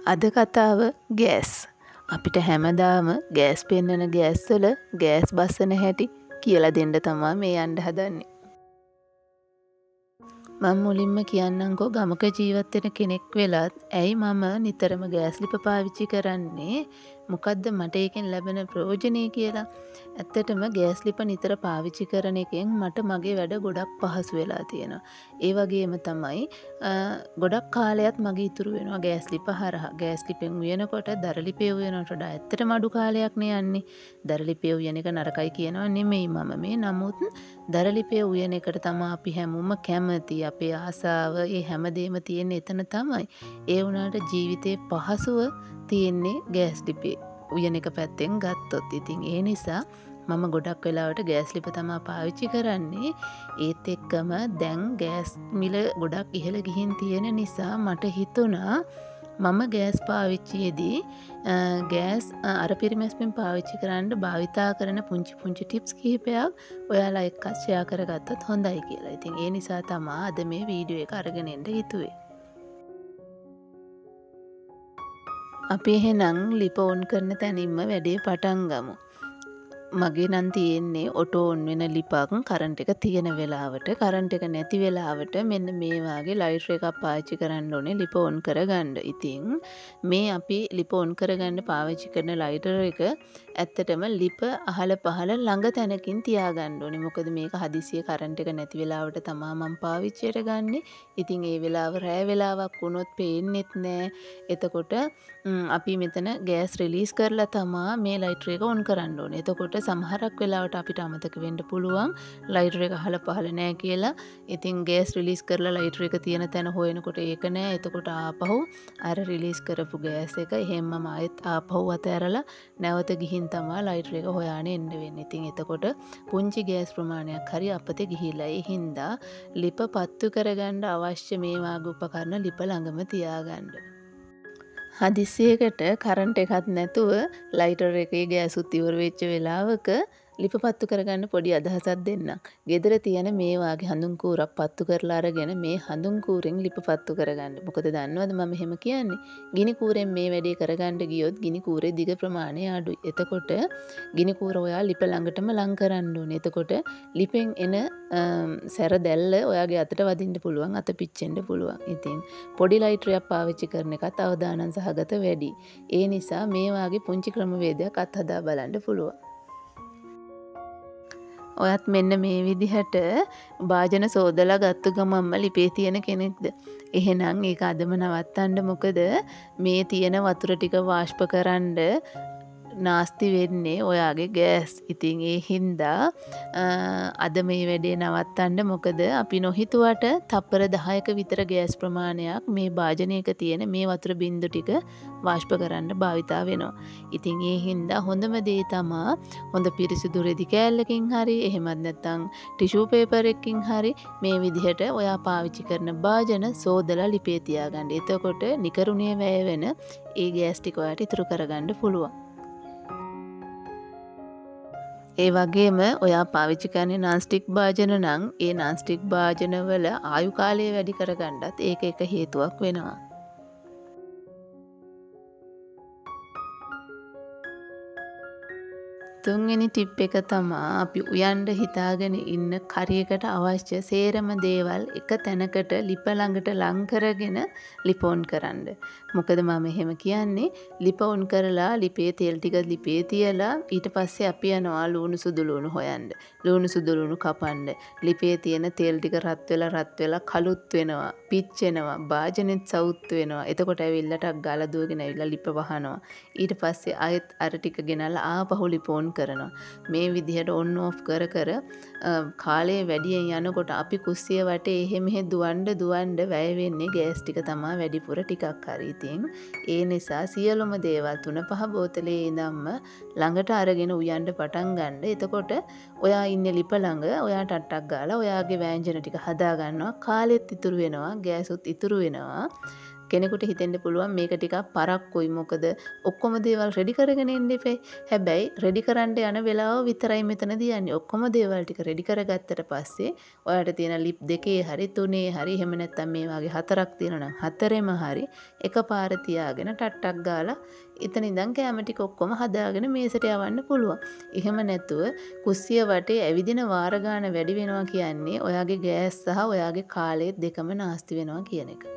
අද කතාව ගෑස්. අපිට හැමදාම ගෑස් පෙන්නන ගෑස්වල ගෑස් බස්සන හැටි කියලා දෙන්න තමා මේ යන්න හදන්නේ. මම මුලින්ම කියන්නම්කෝ ගමක ජීවත් වෙන කෙනෙක් වෙලත් ඇයි මම නිතරම ගෑස් ලිප පාවිච්චි කරන්නේ? මොකද්ද මට ඒකෙන් ලැබෙන ප්‍රයෝජනේ කියලා. ඇත්තටම ගෑස් ලිප නිතර පාවිච්චි කරන එකෙන් මට මගේ වැඩ ගොඩක් පහසු වෙලා තියෙනවා. ඒ වගේම තමයි ගොඩක් කාලයක් මගේ ඉතුරු වෙනවා ගෑස් ලිප හරහා. ගෑස් ලිපෙන් උයනකොට දර ලිපේ උයනකට වඩා ඇත්තටම අඩු කාලයක් නේ යන්නේ. දර ලිපේ උයන එක නරකයි කියනවා නෙමෙයි මම මේ. නමුත් දර ලිපේ උයන එකට තමයි අපි හැමෝම කැමති. අපේ ආසාව ඒ හැමදේම තියෙන්නේ එතන තමයි. ඒ වුණාට ජීවිතේ පහසුව තියෙන්නේ ගෑස් ලිපේ උයන එක පැත්තෙන් ගත්තොත්. ඉතින් ඒ නිසා මම ගොඩක් වෙලාවට ගෑස් ලිප තමයි පාවිච්චි කරන්නේ. ඒත් එක්කම දැන් ගෑස් මිල ගොඩක් ඉහළ ගිහින් තියෙන නිසා මට හිතුණා මම ගෑස් පාවිච්චියේදී ගෑස් අර පිරිමැස්මෙන් පාවිච්චි කරන්න භාවිතා කරන පුංචි ටිප්ස් කිහිපයක් ඔයාලා එක්ක ෂෙයා කරගත්තොත් හොඳයි කියලා. ඉතින් ඒ නිසා තමයි අද මේ වීඩියෝ එක අරගෙන එන්න හිතුවේ. අපි එහෙනම් ලිප ඔන් කරන තැනින්ම වැඩේ පටන් ගමු. මගේ නම් තියෙන්නේ ඔටෝ ඔන් වෙන ලිපක් කරන්ට් එක තියෙන වෙලාවට. කරන්ට් එක නැති වෙලාවට මෙන්න මේ වාගේ ලයිටර් එකක් පාවිච්චි කරන්න ඕනේ ලිප ඔන් කරගන්න. ඉතින් මේ අපි ලිප ඔන් කරගන්න පාවිච්චි කරන ලයිටර් එක ඇත්තටම ලිප අහල පහල ළඟ තැනකින් තියාගන්න ඕනේ. මොකද මේක හදිසියෙ කරන්ට් එක නැති වෙලාවට තමයි මම පාවිච්චියට ගන්නෙ. ඉතින් ඒ වෙලාව රෑ වෙලාවක් වුණොත් පේන්නෙත් නෑ. එතකොට අපි මෙතන ගෑස් රිලීස් කරලා තමයි මේ ලයිටර් එක ඔන් කරන්න ඕනේ. එතකොට සමහරක් වෙලාවට අපිට අමතක වෙන්න පුළුවන් ලයිටර් එක අහල පහල නෑ කියලා. ඉතින් ගෑස් රිලීස් කරලා ලයිටර් එක තියෙන තැන හොයනකොට ඒක නෑ. එතකොට ආපහු අර රිලීස් කරපු ගෑස් එක එහෙම්මම ආයෙත් ආපහු අතෑරලා නැවත ගිහින් තමයි ලයිටර් එක හොයාගෙන එන්න වෙන්නේ. ඉතින් එතකොට පුංචි ගෑස් ප්‍රමාණයක් හරි අපතේ ගිහිලා ඒ හින්දා ලිප පත්තු කරගන්න අවශ්‍ය මේ වාගේ උපකරණ ලිප ළඟම තියාගන්න. හදිසියකට කරන්ට් එකක් නැතුව ලයිටර් එකේ ගෑසුත් ඉවර වෙච්ච වෙලාවක ලිප පත්තු කරගන්න පොඩි අදහසක් දෙන්නම්. ගෙදර තියෙන මේ වාගේ හඳුන් කූරක් පත්තු කරලා අරගෙන මේ හඳුන් කූරෙන් ලිප පත්තු කරගන්න. මොකද දන්නවද මම එහෙම කියන්නේ? ගිනි කූරෙන් මේ වැඩේ කරගන්න ගියොත් ගිනි කූරේ දිග ප්‍රමාණය අඩුයි. එතකොට ගිනි කූර ඔයා ලිප ළඟටම ලං කරන්න ඕනේ. එතකොට ලිපෙන් එන සැර දැල්ල ඔයාගේ අතට වදින්න පුළුවන්, අත පිච්චෙන්න පුළුවන්. ඉතින් පොඩි ලයිටරයක් පාවිච්චි කරන එකත් අවදානම් සහගත වැඩි. ඒ නිසා මේ වාගේ පුංචි ක්‍රමවේදයක් අත්හදා බලන්න පුළුවන්. ඔයත් මෙන්න මේ විදිහට භාජන සෝදලා ගත්ත ගමන්ම ලිපේ තියෙන කෙනෙක්ද? එහෙනම් ඒක අදම නවත්තන්න. මොකද මේ තියෙන වතුර ටික වාෂ්ප කරන්න නාස්ති වෙන්නේ ඔයාගේ ගෑස්. ඉතින් ඒ හින්දා අද මේ වැඩේ නවත්තන්න. මොකද අපි නොහිතුවට තප්පර 10ක විතර ගෑස් ප්‍රමාණයක් මේ භාජනයක තියෙන මේ වතුර බින්දු ටික වාෂ්ප කරන්න භාවිතා වෙනවා. ඉතින් ඒ හින්දා හොඳම දේ තමා හොඳ පිරිසිදු රෙදි කෑල්ලකින් හරි එහෙමත් නැත්නම් ටිෂු පේපර් එකකින් හරි මේ විදිහට ඔයා පාවිච්චි කරන භාජන සෝදලා ලිපේ තියාගන්න. එතකොට නිකරුණේ වැය වෙන ඒ ගෑස් ටික ඔයාට ඉතුරු කරගන්න පුළුවන්. ඒ වගේම ඔයා පාවිච්චි කරන්නේ non-stick භාජන නම් ඒ non-stick භාජන වල ආයු කාලය වැඩි කරගන්නත් ඒක එක හේතුවක් වෙනවා. තුන්වෙනි ටිප් එක තමයි අපි උයන්න හිතාගෙන ඉන්න කරියකට අවශ්‍ය සේරම දේවල් එක තැනකට ලිප ළඟට ලං කරගෙන ලිප ඔන් කරන්න. මොකද මම එහෙම කියන්නේ ලිප ඔන් කරලා ලිපේ තෙල් ටික ලිපේ තියලා ඊට පස්සේ අපි යනවා ලුණු සුදු ලුණු හොයන්න. ලුණු සුදු ලුණු කපන්න. ලිපේ තියෙන තෙල් ටික රත් වෙලා කළුත් වෙනවා, පිච්චෙනවා, භාජනෙත් සවුත් වෙනවා. එතකොට ඇවිල්ලා ටක් ගාලා දුවගෙන ඇවිල්ලා ලිප වහනවා. ඊට පස්සේ ආයෙත් අර ටික ගෙනල්ලා ආපහු ලිප ඔන් කරනවා. මේ විදිහට ඔන් ඔෆ් කර කාලේ වැඩියෙන් යනකොට අපි කුස්සිය වටේ එහෙ මෙහෙ දුවන්න වැය වෙන්නේ ගෑස් ටික තමයි වැඩිපුර ටිකක් හරි. ඉතින් ඒ නිසා සියලුම දේවල් 3-5 බෝතලේ ඉඳන්ම ළඟට අරගෙන උයන්න පටන් ගන්න. එතකොට ඔයා ඉන්නේ ලිප ළඟ ඔයා ටට්ටක් ගාලා ඔයාගේ වෑංජන ටික හදා ගන්නවා. කාලෙත් ඉතුරු වෙනවා, ගෑසුත් ඉතුරු වෙනවා. කෙනෙකුට හිතෙන්න පුළුවන් මේක ටිකක් පරක්කුයි මොකද ඔක්කොම දේවල් රෙඩි කරගෙන ඉන්න එපේ. හැබැයි රෙඩි කරන්න යන වෙලාව විතරයි මෙතනදී යන්නේ. ඔක්කොම දේවල් ටික රෙඩි කරගත්තට පස්සේ ඔයාලට තියෙන ලිප් දෙකේ හරි තුනේ හරි එහෙම නැත්නම් මේ වගේ හතරක් තියෙනවා නම් හතරෙම හරි එකපාර තියාගෙන ටට්ටක් ගාලා එතන ඉඳන් කැම ටික ඔක්කොම හදාගෙන මේසට යවන්න පුළුවන්. එහෙම නැතුව කුස්සිය වටේ ඇවිදින වාර ගන්න වැඩි වෙනවා කියන්නේ ඔයාගේ ගෑස් සහ ඔයාගේ කාලය දෙකම නාස්ති වෙනවා කියන එක.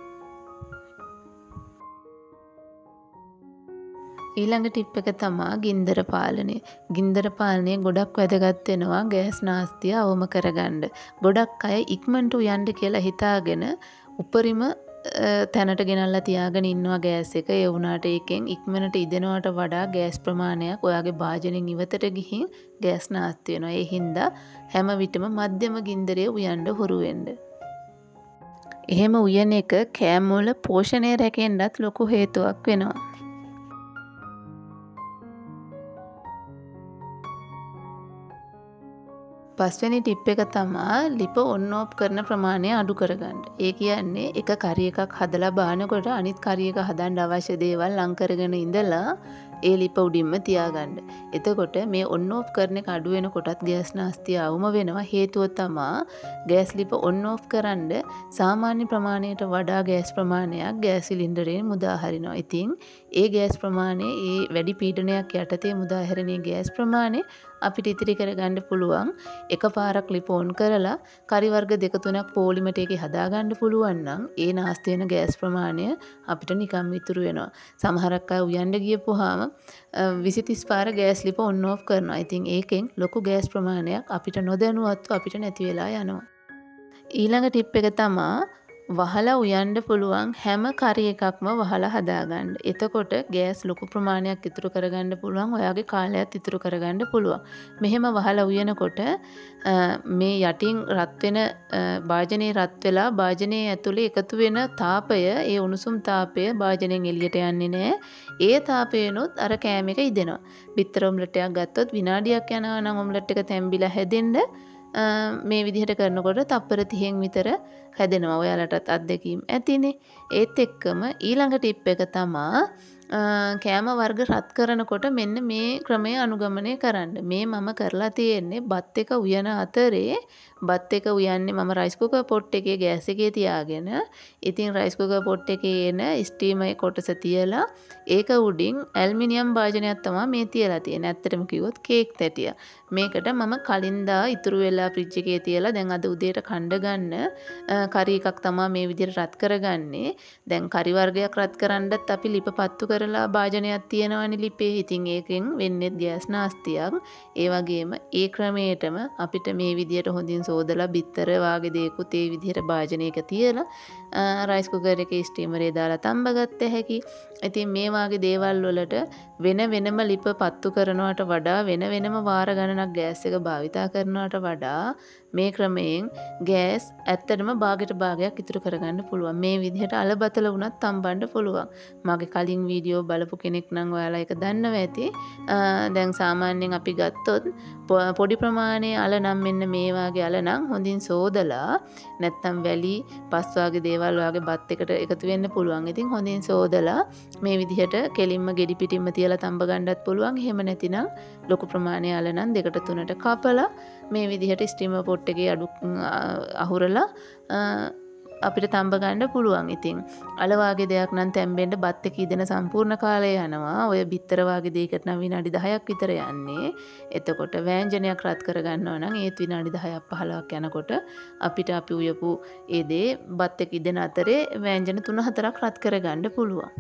ඊළඟ ටිප් එක තමයි ගින්දර පාලනය. ගින්දර පාලනය ගොඩක් වැදගත් වෙනවා ගෑස් නාස්තිය අවම කරගන්න. ගොඩක් අය ඉක්මනට උයන්න කියලා හිතාගෙන උපරිම තැනට ගෙනල්ලා තියාගෙන ඉන්නවා ගෑස් එක. ඒ වුණාට ඒකෙන් ඉක්මනට ඉදෙනවට වඩා ගෑස් ප්‍රමාණයක් ඔයාගේ භාජනෙන් ඉවතට ගිහින් ගෑස් නාස්ති වෙනවා. ඒ හින්දා හැම විටම මධ්‍යම ගින්දරේ උයන්න හුරු වෙන්න. එහෙම උයන එක කෑම වල පෝෂණය රැකෙන්නත් ලොකු හේතුවක් වෙනවා. පස්වෙනි ටිප් එක තමයි ලිප ඔන් ඕෆ් කරන ප්‍රමාණය අඩු කරගන්න. ඒ කියන්නේ එක කරි එකක් හදලා බානකොට අනිත් කරි එක හදන්න අවශ්‍ය දේවල් ලං කරගෙන ඉඳලා ඒ ලිප උඩින්ම තියාගන්න. එතකොට මේ ඔන් ඕෆ් කරන එක අඩු වෙනකොටත් ගෑස් නාස්තිය අවම වෙනවා. හේතුව තමයි ගෑස් ලිප ඔන් ඕෆ් කරන්න සාමාන්‍ය ප්‍රමාණයට වඩා ගෑස් ප්‍රමාණයක් ගෑස් සිලින්ඩරයෙන් මුදා හරිනවා. ඉතින් ඒ ගෑස් ප්‍රමාණය ඒ වැඩි පීඩනයක් යටතේ මුදා හැරෙන ගෑස් ප්‍රමාණය අපිට ඉතිරි කරගන්න පුළුවන් එකපාරක් ලිප ඔන් කරලා කරි වර්ග දෙක තුනක් පොලිමට එකේ හදාගන්න පුළුවන් නම් ඒ නාස්ති වෙන ගෑස් ප්‍රමාණය අපිට නිකම්ම ඉතුරු වෙනවා. සමහරක් අය උයන්න ගියපුවාම 20-30 පාර ගෑස් ලිප ඔන් ඕෆ් කරනවා. ඉතින් ඒකෙන් ලොකු ගෑස් ප්‍රමාණයක් අපිට නොදැනුවත්ව අපිට නැති වෙලා යනවා. ඊළඟ ටිප් එක තමයි වහලා උයන්න පුළුවන් හැම කරි එකක්ම වහලා හදාගන්න. එතකොට ගෑස් ලොකු ප්‍රමාණයක් ඉතුරු කරගන්න පුළුවන්. ඔයාගේ කාලයත් ඉතුරු කරගන්න පුළුවන්. මෙහෙම වහලා උයනකොට මේ යටින් රත් වෙන භාජනයේ රත් වෙලා භාජනයේ ඇතුලේ එකතු වෙන තාපය, ඒ උණුසුම් තාපය භාජනයෙන් එළියට යන්නේ නැහැ. ඒ තාපයනොත් අර කෑම එක ඉදෙනවා. බිත්තර ඔම්ලට්ටයක් ගත්තොත් විනාඩියක් යනවා නම් ඔම්ලට් එක තැම්බිලා හැදෙන්න මේ විදිහට කරනකොට තප්පර 30න් විතර හැදෙනවා. ඔයාලටත් අත්දැකීම් ඇතිනේ. ඒත් එක්කම ඊළඟ ටිප් එක තමයි කෑම වර්ග රත් කරනකොට මෙන්න මේ ක්‍රමය අනුගමනය කරන්න. මේ මම කරලා තියෙන්නේ බත් එක උයන අතරේ බත් එක උයන්නේ මම රයිස් කුකර් පොට් එකේ ගෑස් එකේ තියාගෙන ඉතින් රයිස් කුකර් පොට් එකේ එන ස්ටීමර් කොටස තියලා ඒක උඩින් ඇල්මිනියම් භාජනයක් තමයි මේ තියලා තියෙන්නේ. ඇත්තටම කිව්වොත් කේක් තැටිය. මේකට මම කලින් දා ඉතුරු වෙලා ෆ්‍රිජ් එකේ තියලා දැන් අද උදේට කන්න ගන්න කරි එකක් තමයි මේ විදිහට රත් කරගන්නේ. දැන් කරි වර්ගයක් රත් කරන්නත් අපි ලිප පත්තු කරලා භාජනයක් තියෙනවනේ ලිපේ. ඉතින් ඒකෙන් වෙන්නේ ගෑස් නාස්තියක්. ඒ වගේම ඒ ක්‍රමයටම අපිට මේ විදිහට හොඳින් සෝදලා බිත්තර වාගේ දේකුත් ඒ විදිහට භාජනයක තියලා රයිස් කුකර් එකේ ස්ටීමරේ දාලා තම්බගත්ත හැකි. ඉතින් මේ වාගේ දේවල් වලට වෙන වෙනම ලිප පත්තු කරනවට වඩා වෙන වෙනම වාර ගණනක් ගෑස් එක භාවිතා කරනවට වඩා මේ ක්‍රමයෙන් ගෑස් ඇත්තටම භාගයට භාගයක් ඉතුරු කරගන්න පුළුවන්. මේ විදිහට අලබතල වුණත් තම්බන්න පුළුවන්. මගේ කලින් වීඩියෝ බලපු කෙනෙක් නම් ඔයාලා ඒක දන්නවා ඇති. දැන් සාමාන්‍යයෙන් අපි ගත්තොත් පොඩි ප්‍රමාණයේ අල නම් මෙන්න මේ වාගේ අල නම් හොඳින් සෝදලා නැත්තම් වැලි පස් වාගේ දේවල් වාගේ බත් එකට එකතු වෙන්න පුළුවන්. ඉතින් හොඳින් සෝදලා මේ විදිහට කෙලින්ම ගෙඩි පිටින්ම තියලා තඹ ගන්නත් පුළුවන්. එහෙම නැතිනම් ලොකු ප්‍රමාණයේ අල නම් දෙකට තුනට කපලා මේ විදිහට ස්ටීමර් පොට් එකේ අඩු අහුරලා අපිට තඹ ගන්න පුළුවන්. ඉතින් අල වාගේ දෙයක් නම් තැම්බෙන්න බත් එක ඉදෙන සම්පූර්ණ කාලය යනවා. ඔය බිත්තර වාගේ දෙයකට නම් විනාඩි 10ක් විතර යන්නේ. එතකොට වෑංජනයක් රත් කර ගන්නවා නම් ඒත් විනාඩි 10ක් 15ක් යනකොට අපිට අපි උයපු ඒ දේ බත් එක ඉදෙන අතරේ වෑංජන 3-4ක් රත් කර ගන්න පුළුවන්.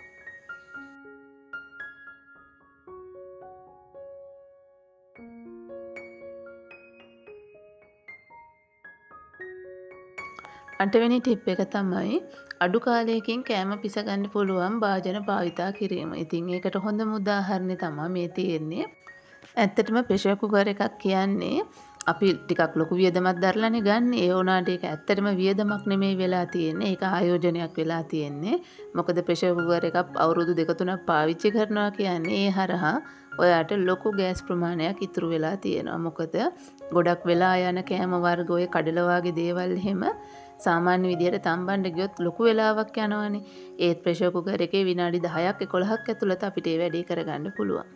අටවෙනි ටිප් එක තමයි අඩු කාලයකින් කෑම පිස ගන්න පුළුවන් භාජන භාවිතා කිරීම. ඉතින් ඒකට හොඳම උදාහරණය තමයි මේ තියෙන්නේ. ඇත්තටම ප්‍රෙෂර් කුකර් එකක් කියන්නේ අපි ටිකක් ලොකු වියදමක් දරලානේ ගන්න. ඒ වුණාට ඒක ඇත්තටම වියදමක් නෙමෙයි වෙලා තියෙන්නේ. ඒක ආයෝජනයක් වෙලා තියෙන්නේ. මොකද ප්‍රෙෂර් කුකර් එකක් අවුරුදු 2-3ක් පාවිච්චි කරනවා කියන්නේ ඒ හරහා ඔයාට ලොකු ගෑස් ප්‍රමාණයක් ඉතුරු වෙලා තියෙනවා. මොකද ගොඩක් වෙලා යන කෑම වර්ග ඔය කඩල වගේ දේවල් එහෙම සාමාන්‍ය විදියට තම්බන්න ගියොත් ලොකු වෙලාවක් යනවනේ. ඒත් ප්‍රෙෂර් කුකර් එකේ විනාඩි 10ක් 11ක් ඇතුළත අපිට ඒ වැඩේ කරගන්න පුළුවන්.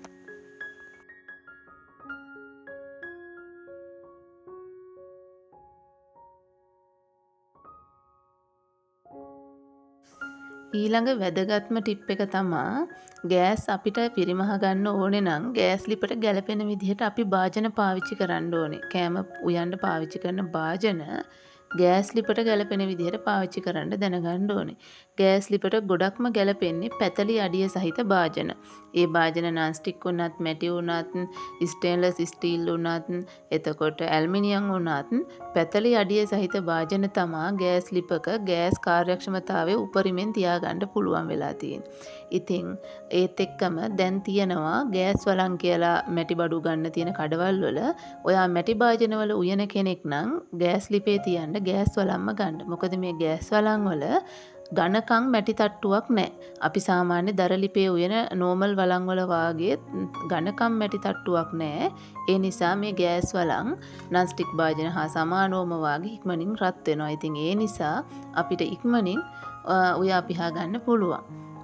ඊළඟ වැදගත්ම ටිප් එක තමා ගෑස් අපිට පිරිමහ ගන්න ඕනේ නම් ගෑස් ලිපට ගැලපෙන විදිහට අපි භාජන පාවිච්චි කරන්න ඕනේ. කෑම උයන්න පාවිච්චි කරන භාජන ගෑස් ලිපට ගැලපෙන විදිහට පාවිච්චි කරන්න දැනගන්න ඕනේ. ගෑස් ලිපට ගොඩක්ම ගැලපෙන්නේ පැතලි අඩිය සහිත භාජන. ඒ භාජන non stick වුණත්, මැටි වුණත්, ස්ටේන්ලස් ස්ටීල් වුණත්, එතකොට ඇල්මිනියම් වුණත් පැතලි අඩිය සහිත භාජන තමා ගෑස් ලිපක ගෑස් කාර්යක්ෂමතාවය උපරිමෙන් තියාගන්න පුළුවන් වෙලා තියෙන්නේ. ඉතින් ඒත් එක්කම දැන් තියෙනවා ගෑස් වලං කියලා මැටි බඩු ගන්න තියෙන කඩවල් වල ඔයා මැටි භාජන වල උයන කෙනෙක් නම් ගෑස් ලිපේ තියන්න ගෑස් වලම්ම ගන්න. මොකද මේ ගෑස් වලං වල ඝනකම් මැටි තට්ටුවක් නැහැ. අපි සාමාන්‍ය දර ලිපේ උයන නෝමල් වලං වල වාගේ ඝනකම් මැටි තට්ටුවක් නැහැ. ඒ නිසා මේ ගෑස් වලං non stick භාජන හා සමානවම වාගේ ඉක්මනින් රත් වෙනවා. ඉතින් ඒ නිසා අපිට ඉක්මනින් උයා පිහා ගන්න පුළුවන්.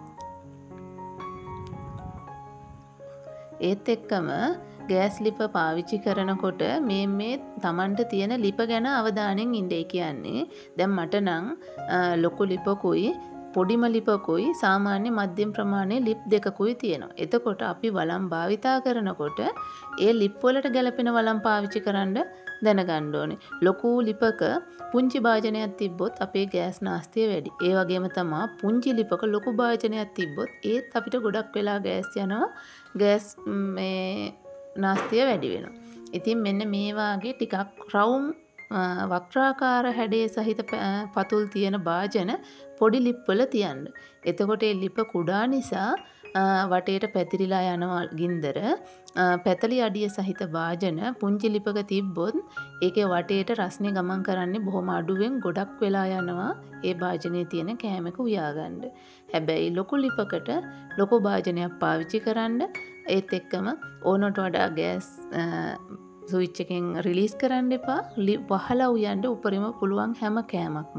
ඒත් එක්කම ගෑස් ලිප පාවිච්චි කරනකොට මේ Tamanට තියෙන ලිප ගැන අවධානයෙන් ඉන්න. කියන්නේ දැන් මට නම් ලොකු ලිපකුයි පොඩිම ලිපකුයි සාමාන්‍ය මධ්‍යම ප්‍රමාණයේ ලිප් දෙකකුයි තියෙනවා. එතකොට අපි වලම් භාවිතා කරනකොට ඒ ලිප් වලට ගැලපෙන වලම් පාවිච්චි කරන්න දැනගන්න ඕනේ. ලොකු ලිපක පුංචි භාජනයක් තිබ්බොත් අපේ ගෑස් නාස්තිය වැඩි. ඒ වගේම තමයි පුංචි ලිපක ලොකු භාජනයක් තිබ්බොත් ඒත් අපිට ගොඩක් වෙලා ගෑස් යනවා. ගෑස් මේ නාස්තිය වැඩි වෙනවා. ඉතින් මෙන්න මේ වාගේ ටිකක් රවුම් වක්‍රාකාර හැඩයේ සහිත පතුල් තියෙන භාජන පොඩි ලිප් වල තියන්න. එතකොට ඒ ලිප කුඩා නිසා වටේට පැතිරිලා යනවා ගින්දර. පැතලි අඩිය සහිත භාජන පුංචි ලිපක තිබ්බොත් ඒකේ වටේට රස්නේ ගමන් කරන්නේ බොහොම අඩුවෙන් ගොඩක් වෙලා යනවා ඒ භාජනයේ තියෙන කෑමක උයා ගන්න. හැබැයි ලොකු ලිපකට ලොකු භාජනයක් පාවිච්චි කරන්න. ඒත් එක්කම ඕනට වඩා ගෑස් ස්විච් එකෙන් රිලීස් කරන්න එපා. වහලා උයන්න උපරිම පුළුවන් හැම කෑමක්ම.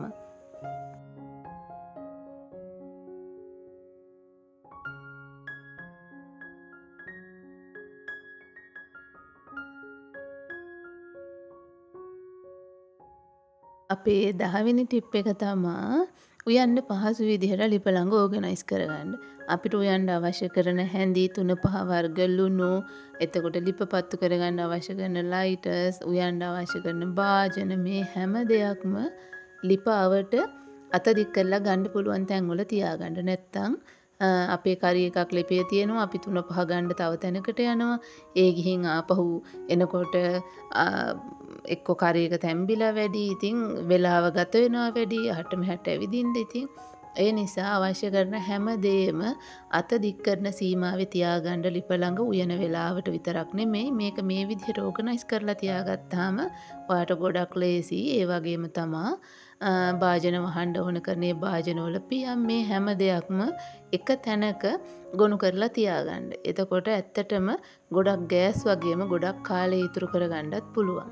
අපේ 10 වෙනි ටිප් එක තමා උයන්න පහසු විදිහට ලිප ළඟ ඕගනයිස් කරගන්න. අපිට උයන්න අවශ්‍ය කරන හැඳි 3-5 වර්ග ලුණු, එතකොට ලිප පත්තු කරගන්න අවශ්‍ය කරන ලයිටර්ස්, උයන්න අවශ්‍ය කරන භාජන මේ හැම දෙයක්ම ලිප අවට අත දික් කරලා ගන්න පුළුවන් තැන්වල තියාගන්න. නැත්තම් අපේ කරි එකක් ලිපේ තියෙනවා අපි 3-5 ගන්න තව තැනකට යනවා. ඒ ගිහින් ආපහු එනකොට එක්ක කරි එක තැම්බිලා වැඩි. ඉතින් වෙලාව ගත වෙනවා වැඩි. අහට මෙහාට ඇවිදින්න. ඉතින් ඒ නිසා අවශ්‍ය කරන හැම දෙයක්ම අත දික් කරන සීමාවේ තියාගන්න ලිප ළඟ උයන වෙලාවට විතරක් නෙමෙයි. මේක මේ විදිහට ඕගනයිස් කරලා තියාගත්තාම ඔයාට ගොඩක් ලේසි. ඒ වගේම තමා භාජන වහන්න ඕන කරනේ භාජන වල පියම් මේ හැම දෙයක්ම එක තැනක ගොනු කරලා තියාගන්න. එතකොට ඇත්තටම ගොඩක් ගෑස් වගේම ගොඩක් කාලය ඉතුරු කරගන්නත් පුළුවන්.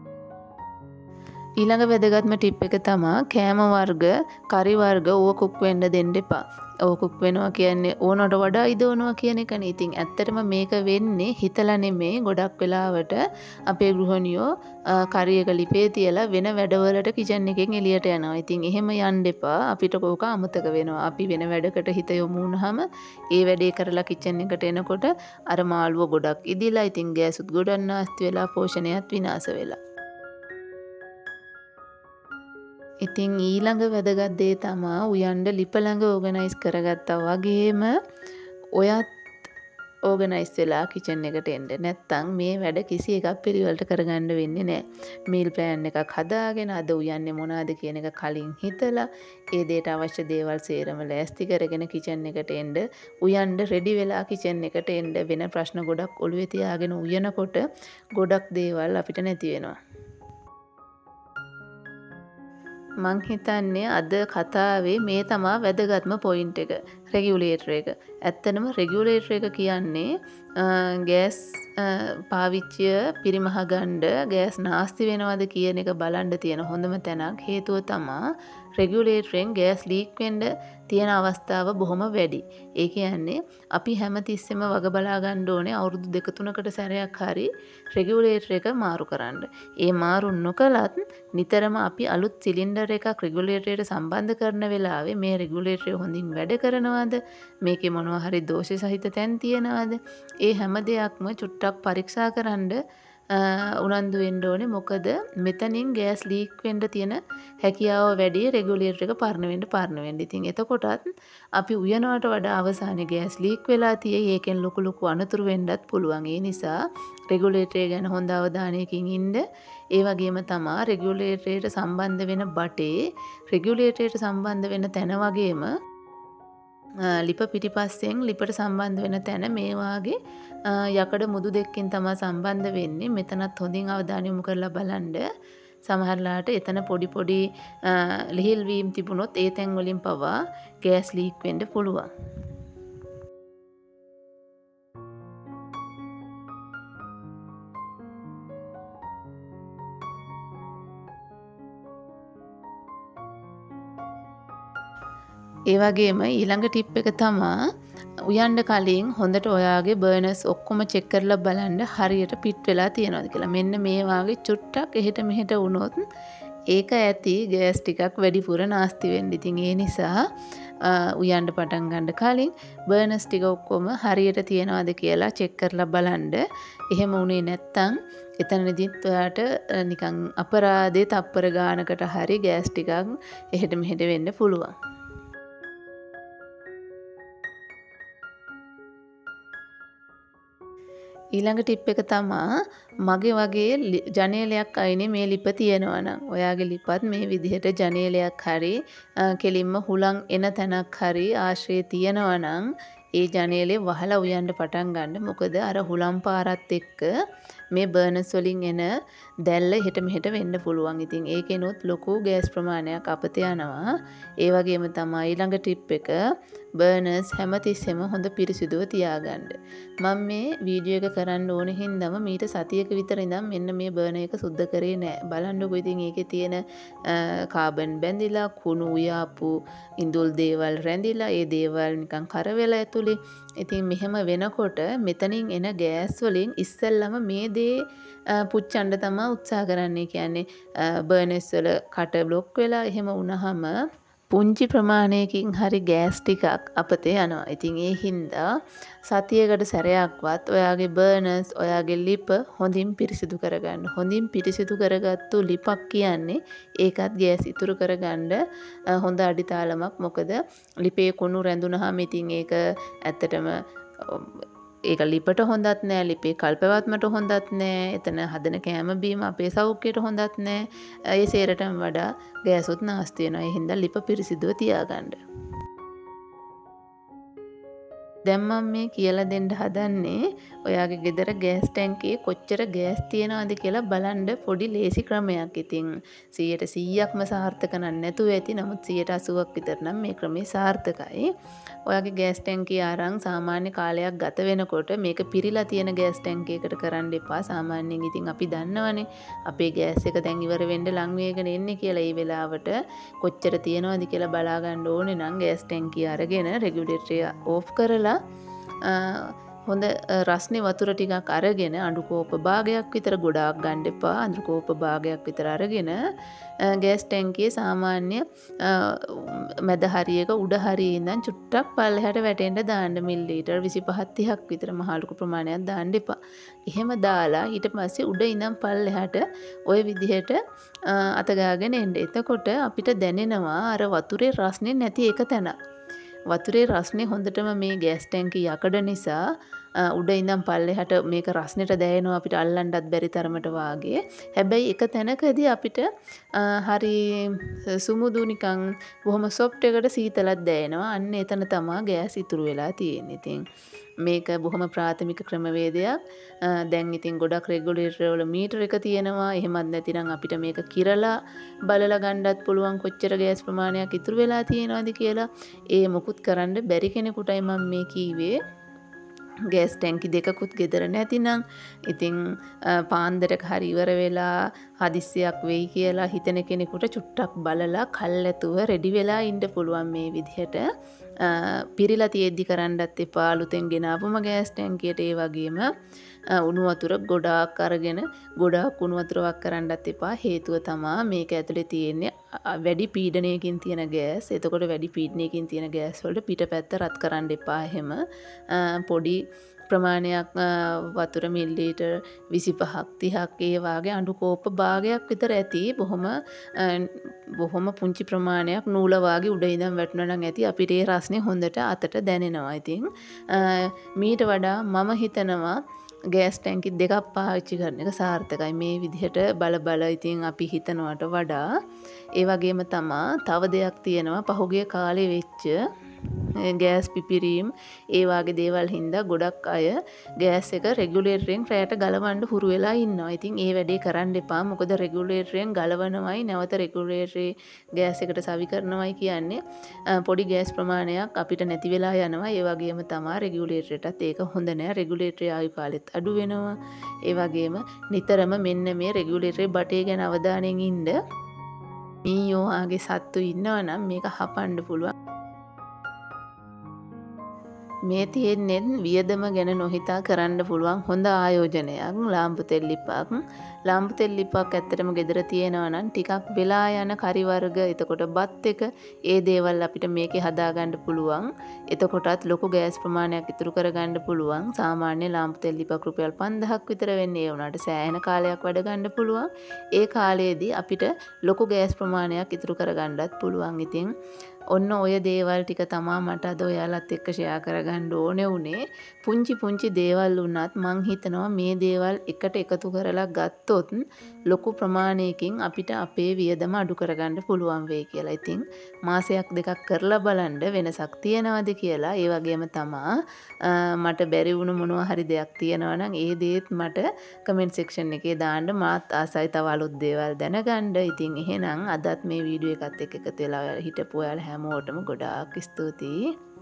ඊළඟ වැදගත්ම ටිප් එක තමා කෑම වර්ග, කරි වර්ග ඕව කුක් වෙන්න දෙන්න එපා. ඕව කුක් වෙනවා කියන්නේ ඕනට වඩා ඉදවනවා කියන එකනේ. ඉතින් ඇත්තටම මේක වෙන්නේ හිතලා නෙමෙයි. ගොඩක් වෙලාවට අපේ ගෘහණියෝ කරි එක ලිපේ තියලා වෙන වැඩවලට කිචන් එකෙන් එළියට යනවා. ඉතින් එහෙම යන්න එපා. අපිට කෝක අමතක වෙනවා. අපි වෙන වැඩකට හිත යොමු වුනහම ඒ වැඩේ කරලා කිචන් එකට එනකොට අර මාළුව ගොඩක් ඉදිලා ඉතින් ගෑසුත් ගොඩක් නාස්ති වෙලා පෝෂණයත් විනාශ වෙලා. ඉතින් ඊළඟ වැදගත් දේ තමා උයන්න ලිප ළඟ ඕගනයිස් කරගත්තා වගේම ඔයත් ඕගනයිස් වෙලා කිචන් එකට එන්න. නැත්තම් මේ වැඩ කිසි එකක් පිළිවෙලට කරගන්න වෙන්නේ නැහැ. මීල් ප්ලෑන් එකක් හදාගෙන අද උයන්නේ මොනවද කියන එක කලින් හිතලා ඒ දේට අවශ්‍ය දේවල් සේරම ලෑස්ති කරගෙන කිචන් එකට එන්න. උයන්න රෙඩි වෙලා කිචන් එකට එන්න. වෙන ප්‍රශ්න ගොඩක් ඔළුවේ තියාගෙන උයනකොට ගොඩක් දේවල් අපිට නැති වෙනවා. මං හිතන්නේ අද කතාවේ මේ තමා වැදගත්ම පොයින්ට් එක. රෙගියුලේටර් එක. ඇත්තටම රෙගියුලේටර් එක කියන්නේ ගෑස් පාවිච්චිය පිරිමහ ගන්න ගෑස් නාස්ති වෙනවද කියන එක බලන්න තියෙන හොඳම තැනක්. හේතුව තමා රෙගියුලේටරෙන් ගෑස් ලීක් වෙන්න තියෙන අවස්ථාව බොහොම වැඩි. ඒ කියන්නේ අපි හැමතිස්සෙම වග බලා ගන්න ඕනේ අවුරුදු 2-3කට සැරයක් හරි රෙගියුලේටර් එක මාරු කරන්න. ඒ මාරු නොකලත් නිතරම අපි අලුත් සිලින්ඩර් එකක් රෙගියුලේටරයට සම්බන්ධ කරන වෙලාවේ මේ රෙගියුලේටරය හොඳින් වැඩ කරනවද? මේකේ මොනවා හරි දෝෂ සහිත තැන් තියෙනවද? ඒ හැම දෙයක්ම චුට්ටක් පරීක්ෂා කරන්න උනන්දු වෙන්න ඕනේ. මොකද මෙතනින් ගෑස් ලීක් වෙන්න තියෙන හැකියාව වැඩි රෙගියුලේටර් එක පරණ වෙන්න. ඉතින් එතකොටත් අපි උයනවට වඩා අවසානයේ ගෑස් ලීක් වෙලා තියෙයි. ඒකෙන් ලොකු අනතුරු වෙන්නත් පුළුවන්. ඒ නිසා රෙගියුලේටරය ගැන හොඳ අවධානයකින් ඉන්න. ඒ වගේම තමා රෙගියුලේටරයට සම්බන්ධ වෙන බටේ රෙගියුලේටරයට සම්බන්ධ වෙන තැන වගේම ලිප පිටිපස්සෙන් ලිපට සම්බන්ධ වෙන තැන මේ වාගේ යකඩ මුදු දෙකකින් තමයි සම්බන්ධ වෙන්නේ. මෙතනත් හොඳින් අවධානය යොමු කරලා බලන්න. සමහරලාට එතන පොඩි ලිහිල් වීම් තිබුණොත් ඒ තැන් වලින් පවා ගෑස් ලීක් වෙන්න පුළුවන්. ඒ වගේම ඊළඟ ටිප් එක තමා උයන්න කලින් හොඳට ඔයාගේ බර්නර්ස් ඔක්කොම චෙක් කරලා බලන්න හරියට පිට් වෙලා තියෙනවද කියලා. මෙන්න මේ වාගේ චුට්ටක් එහෙට මෙහෙට වුණොත් ඒක ඇති ගෑස් ටිකක් වැඩිපුර නාස්ති වෙන්න. ඉතින් ඒ නිසා උයන්න පටන් ගන්න කලින් බර්නර්ස් ටික ඔක්කොම හරියට තියෙනවද කියලා චෙක් කරලා බලන්න. එහෙම වුණේ නැත්තම් එතනදිත් ඔයාට නිකන් අපරාධේ තප්පර ගානකට හරි ගෑස් ටිකක් එහෙට මෙහෙට වෙන්න පුළුවන්. ඊළඟ ටිප් එක තමා මගේ වගේ ජනේලයක් අයිනේ මේ ලිප තියෙනවා නම් ඔයාගේ ලිපත් මේ විදිහට ජනේලයක් හරි කෙලින්ම හුලං එන තැනක් හරි ආශ්‍රය තියෙනවා නම් ඒ ජනේලේ වහලා උයන්න පටන් ගන්න. මොකද අර හුලම් පාරත් එක්ක මේ බර්නර්ස් වලින් එන දැල්ල එහෙට මෙහෙට වෙන්න පුළුවන්. ඉතින් ඒකෙනුත් ලොකු ගෑස් ප්‍රමාණයක් අපත යනවා. ඒ වගේම තමයි ඊළඟ ටිප් එක බර්නර්ස් හැමතිස්සෙම හොඳ පිරිසිදුව තියාගන්න. මම මේ වීඩියෝ එක කරන්න ඕන හින්දාම මීට සතියක විතර ඉඳන් මෙන්න මේ බර්නර් එක සුද්ධ කරේ නෑ. බලන්නකෝ ඉතින් ඒකේ තියෙන කාබන් බැඳිලා කුණු උයාපු ඉඳුල් දේවල් රැඳිලා ඒ දේවල් නිකන් කර වෙලා ඇතුලේ. ඉතින් මෙහෙම වෙනකොට මෙතනින් එන ගෑස් වලින් ඉස්සෙල්ලම මේ දේ පුච්චන්න තමයි උත්සාහ කරන්නේ. කියන්නේ බර්නර්ස් වල කට බ්ලොක් වෙලා එහෙම වුණාම පුංචි ප්‍රමාණයකින් හරි ගෑස් ටිකක් අපතේ යනවා. ඉතින් ඒ හින්දා සතියකට සැරයක්වත් ඔයාගේ බර්නර්ස් ඔයාගේ ලිප හොඳින් පිරිසිදු කරගන්න. හොඳින් පිරිසිදු කරගත්තු ලිපක් කියන්නේ ඒකත් ගෑස් ඉතුරු කරගන්න හොඳ අඩිතාලමක්. මොකද ලිපේ කුණු රැඳුනහම ඉතින් ඒක ඇත්තටම ඒක ලිපට හොඳත් නෑ, ලිපේ කල්පවත්මට හොඳත් නෑ, එතන හදන කෑම බීම අපේ සෞඛ්‍යයට හොඳත් නෑ. ඒ සේරටම වඩා ගෑසුත් නාස්ති වෙනවා. ඒ හින්දා ලිප පිරිසිදුව තියාගන්න. දැන් මම මේ කියලා දෙන්න හදන්නේ ඔයාගේ ගෙදර ගෑස් ටැංකියේ කොච්චර ගෑස් තියෙනවද කියලා බලන්න පොඩි ලේසි ක්‍රමයක්. ඉතින් 100%ක්ම සාර්ථක නැතුව ඇති. නමුත් 80%ක් විතර නම් මේ ක්‍රමේ සාර්ථකයි. ඔයාගේ ගෑස් ටැංකිය අරන් සාමාන්‍ය කාලයක් ගත වෙනකොට මේක පිරීලා තියෙන ගෑස් ටැංකියකට කරන්න එපා. සාමාන්‍යයෙන් ඉතින් අපි දන්නවනේ අපේ ගෑස් එක දැන් ඉවර වෙන්න ලං වේගෙන එන්නේ කියලා. ඒ වෙලාවට කොච්චර තියෙනවද කියලා බලා ගන්න ඕනේ නම් ගෑස් ටැංකිය අරගෙන රෙගියුලේටරය ඕෆ් කරලා හොඳ රස්නේ වතුර ටිකක් අරගෙන අඬු කෝප භාගයක් විතර, ගොඩාක් ගන්න එපා, අඬු කෝප භාගයක් විතර අරගෙන ගෑස් ටැංකියේ සාමාන්‍ය මැද හරියක උඩ හරියේ ඉඳන් චුට්ටක් පල්ලෙහාට වැටෙන්න දාන්න. මිලිලීටර් 25-30ක් විතර මහ ලොකු ප්‍රමාණයක් දාන්න එපා. එහෙම දාලා ඊට පස්සේ උඩ ඉඳන් පල්ලෙහාට ওই විදිහට අත ගාගෙන එන්න. එතකොට අපිට දැනෙනවා අර වතුරේ රස්නේ නැති එක තැන. වතුරේ රස්නේ හොඳටම මේ ගෑස් ටැංකිය යකඩ නිසා උඩ ඉඳන් පල්ලෙහාට මේක රස්නෙට දැනෙනවා අපිට අල්ලන්නත් බැරි තරමට වාගේ. හැබැයි එක තැනකදී අපිට හරි සුමුදු නිකන් බොහොම සොෆ්ට් එකට සීතලක් දැනෙනවා. අන්න එතන තමයි ගෑස් ඉතුරු වෙලා තියෙන්නේ. ඉතින් මේක බොහොම ප්‍රාථමික ක්‍රමවේදයක්. දැන් ඉතින් ගොඩක් රෙගුලේටර් වල මීටර එක තියෙනවා. එහෙමත් නැතිනම් අපිට මේක කිරලා බලලා ගන්නත් පුළුවන් කොච්චර ගෑස් ප්‍රමාණයක් ඉතුරු වෙලා තියෙනවද කියලා. ඒ මොකුත් කරන්න බැරි කෙනෙකුටයි මම මේ කීවේ. ගෑස් ටැංකි දෙකකුත් ගෙදර නැතිනම් ඉතින් පාන්දරක හරි ඉවර වෙලා හදිස්සියක් වෙයි කියලා හිතන කෙනෙකුට චුට්ටක් බලලා කල්ැතුව රෙඩි වෙලා ඉන්න පුළුවන් මේ විදිහට. පිරිලා තියෙද්දි කරන්නත් එපා. අලුතෙන් ගෙනාවුම ගෑස් ටැංකියට ඒ වගේම උණු වතුර ගොඩාක් අරගෙන ගොඩාක් උණු වතුරක් කරන්නත් එපා. හේතුව තමයි මේක ඇතුලේ තියෙන්නේ වැඩි පීඩනයකින් තියෙන ගෑස්. එතකොට වැඩි පීඩනයකින් තියෙන ගෑස් වලට පිටපැත්ත රත් කරන්න එපා. එහෙම පොඩි ප්‍රමාණයක් වතුර මිලිලීටර් 25ක් 30ක් ඒ වාගේ අඬු කෝප්ප භාගයක් විතර ඇති. බොහොම පුංචි ප්‍රමාණයක් නූල වාගේ උඩ ඉඳන් වැටුණා නම් ඇති. අපිට ඒ රස්නේ හොඳට අතට දැනෙනවා. ඉතින් මීට වඩා මම හිතනවා ගෑස් ටැංකි දෙකක් පාවිච්චි කරන එක සාර්ථකයි. මේ විදිහට බල ඉතින් අපි හිතනවට වඩා. ඒ වගේම තමයි තව දෙයක් තියෙනවා පහුගිය කාලේ වෙච්ච ගෑස් පිපිරීම් ඒ වාගේ දේවල් හින්දා ගොඩක් අය ගෑස් එක රෙගුලේටරෙන් රැයට ගලවන්න හුරු වෙලා ඉන්නවා. ඉතින් ඒ වැඩේ කරන්න එපා. මොකද රෙගුලේටරෙන් ගලවනවයි නැවත රෙගුලේටරේ ගෑස් එකට සවි කරනවයි කියන්නේ පොඩි ගෑස් ප්‍රමාණයක් අපිට නැති වෙලා යනවා. ඒ වගේම තමයි රෙගුලේටරයටත් ඒක හොඳ නෑ. රෙගුලේටරේ ආයු කාලෙත් අඩු වෙනවා. ඒ වගේම නිතරම මෙන්න මේ රෙගුලේටරේ බටේ ගැන අවධානයෙන් ඉන්න. මීයෝ ආගේ සත්තු ඉන්නවා නම් මේක හපන්න පුළුවන්. මේ තියෙන්නේ වියදම ගැන නොහිතා කරන්න පුළුවන් හොඳ ආයෝජනයක්. ලාම්පු තෙල් ලිපක්. ලාම්පු තෙල් ලිපක් ඇත්තටම ගෙදර තියෙනවා නම් ටිකක් වෙලා යන කරි වර්ග, එතකොට බත් එක, ඒ දේවල් අපිට මේකේ හදාගන්න පුළුවන්. එතකොටත් ලොකු ගෑස් ප්‍රමාණයක් ඉතුරු කරගන්න පුළුවන්. සාමාන්‍ය ලාම්පු තෙල් ලිපක් රුපියල් 5000ක් විතර වෙන්නේ. ඒ වුණාට සෑහෙන කාලයක් වැඩ ගන්න පුළුවන්. ඒ කාලයේදී අපිට ලොකු ගෑස් ප්‍රමාණයක් ඉතුරු කරගන්නත් පුළුවන්. ඉතින් ඔන්න ඔය දේවල් ටික තමා මට අද ඔයාලත් එක්ක ෂෙයා කරගන්න ඕනේ උනේ. පුංචි දේවල් වුණත් මං හිතනවා මේ දේවල් එකට එකතු කරලා ගත්තොත් ලොකු ප්‍රමාණයකින් අපිට අපේ වියදම අඩු කරගන්න පුළුවන් වෙයි කියලා. ඉතින් මාසයක් දෙකක් කරලා බලන්න වෙනසක් තියනවද කියලා. ඒ වගේම තමා මට බැරි වුණ මොනවා හරි දෙයක් තියෙනවා නම් ඒ දේත් මට කමෙන්ට් සෙක්ෂන් එකේ දාන්න. මාත් ආසයි තව අලුත් දේවල් දැනගන්න. ඉතින් එහෙනම් අදත් මේ වීඩියෝ එකත් එක්ක එකතු වෙලා හිටපු ඔයාලා හැමෝටම ගොඩාක් ස්තුතියි.